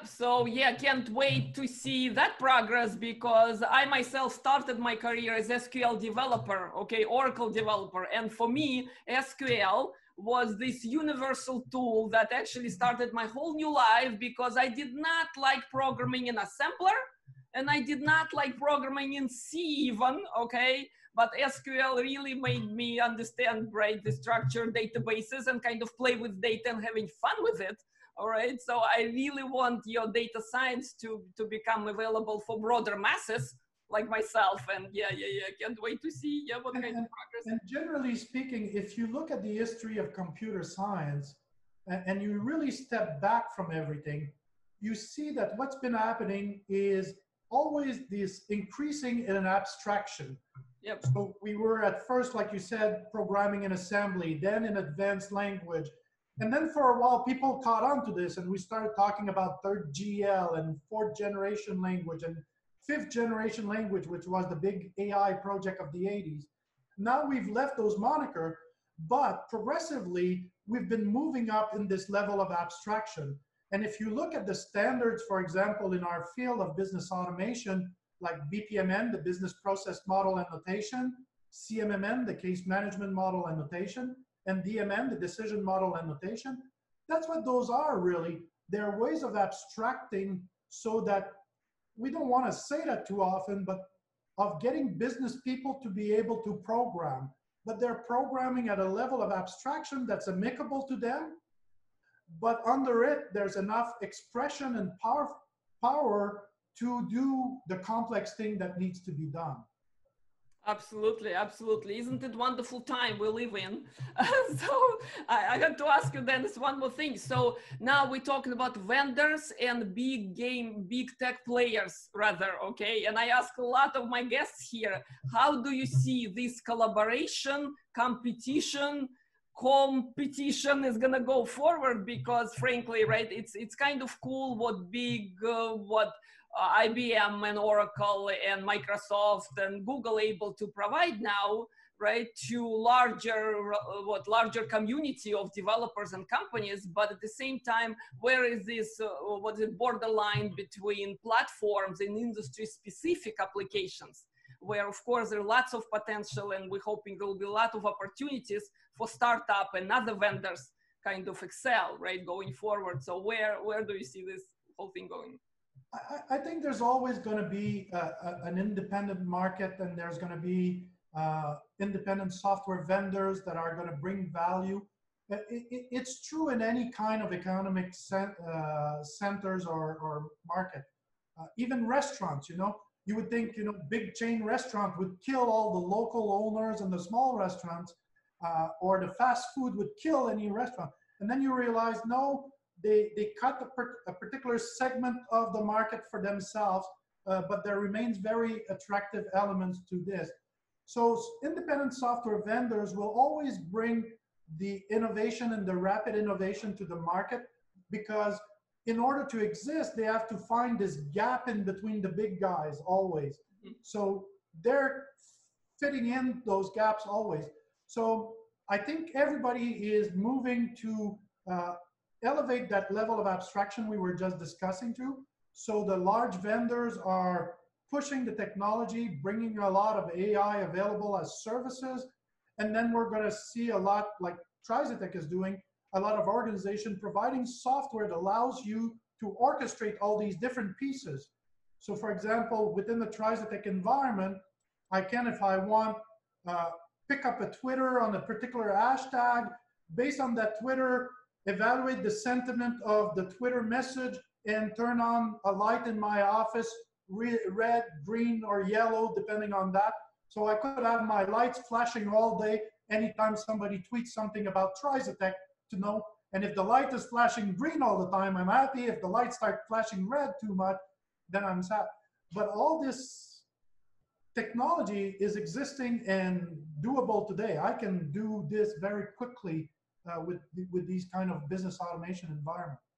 So yeah, can't wait to see that progress, because I myself started my career as SQL developer, okay, Oracle developer. And for me, SQL was this universal tool that actually started my whole new life, because I did not like programming in assembler, and I did not like programming in C even, okay? But SQL really made me understand, right, the structured databases and kind of play with data and having fun with it. All right, so I really want your data science to become available for broader masses like myself. And yeah, can't wait to see what kind of progress. And generally speaking, if you look at the history of computer science and you really step back from everything, you see that what's been happening is always this increasing in an abstraction. Yep. So we were at first, like you said, programming in assembly, then in advanced language. And then for a while, people caught on to this, and we started talking about third GL and fourth generation language and fifth generation language, which was the big AI project of the 80s. Now we've left those moniker, but progressively, we've been moving up in this level of abstraction. And if you look at the standards, for example, in our field of business automation, like BPMN, the business process model and notation, CMMN, the case management model and notation, and DMN, the decision model and notation. That's what those are really. They're ways of abstracting so that we don't want to say that too often, but of getting business people to be able to program. But they're programming at a level of abstraction that's amicable to them, but under it, there's enough expression and power to do the complex thing that needs to be done. Absolutely, absolutely. Isn't it wonderful time we live in? So I got to ask you, Dennis, one more thing. So now we're talking about vendors and big tech players rather, okay? And I ask a lot of my guests here, how do you see this collaboration, competition is gonna go forward? Because frankly, right, it's kind of cool what IBM and Oracle and Microsoft and Google able to provide now, right, to larger community of developers and companies. But at the same time, where is this borderline between platforms and industry specific applications, where of course there are lots of potential, and we're hoping there will be a lot of opportunities for startup and other vendors kind of excel, right, going forward. So where do you see this whole thing going? I think there's always going to be an independent market, and there's going to be independent software vendors that are going to bring value. It's true in any kind of economic centers or market. Even restaurants, you would think, big chain restaurant would kill all the local owners, and the small restaurants or the fast food would kill any restaurant. And then you realize, no, they cut a particular segment of the market for themselves, but there remains very attractive elements to this. So independent software vendors will always bring the innovation and the rapid innovation to the market, because in order to exist, they have to find this gap in between the big guys always. So they're fitting in those gaps always. So I think everybody is moving to elevate that level of abstraction we were just discussing to. So the large vendors are pushing the technology, bringing a lot of AI available as services. And then we're going to see a lot, like Trisotech is doing, a lot of organization providing software that allows you to orchestrate all these different pieces. So for example, within the Trisotech environment, I can, if I want, pick up a Twitter on a particular hashtag, based on that Twitter, evaluate the sentiment of the Twitter message, and turn on a light in my office, red, green, or yellow, depending on that. So I could have my lights flashing all day anytime somebody tweets something about Trisotech to know. And if the light is flashing green all the time, I'm happy. If the lights start flashing red too much, then I'm sad. But all this technology is existing and doable today. I can do this very quickly with these kind of business automation environment.